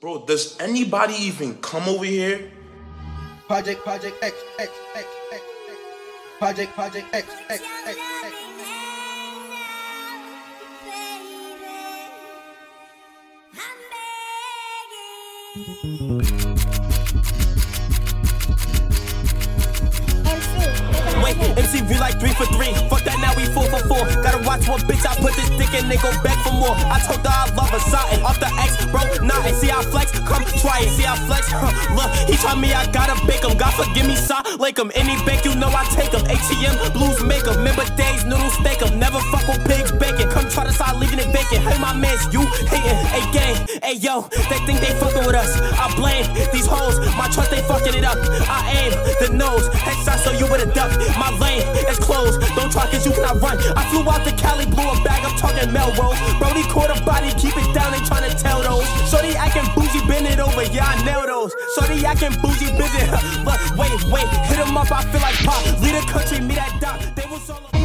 Bro, does anybody even come over here? Project X. Project X. Wait, MC we like 3 for 3. Fuck that, now we 4 for 4. Gotta watch one bitch, I put this dick in, they go back for more. I told her I love her, something off the X, bro, nah. And see how I flex, come try it, see how I flex, look, he try me, I gotta bake him. God forgive me, son, like him. Any bank, you know I take him. ATM, blues make him. Remember days, noodles steak him. Never fuck with pigs, bacon. Come try to start leaving it vacant. Hey, my mans, you hating. Hey, gang, hey, yo, they think they fucking with us. I blame these hoes, my trust, they fucking it up. I aim the nose, headshot, so you with a duck. My lane is closed, don't try cause you cannot run. I flew out to Cali, blew a bag, I'm talking Melrose. Brody caught a body, keep it down, they tryna tell those. Shorty acting bougie, bend it over, yeah I nail those. Shorty acting bougie, bend it, look, wait, hit him up, I feel like pop. Lead the country, me that doc, they was all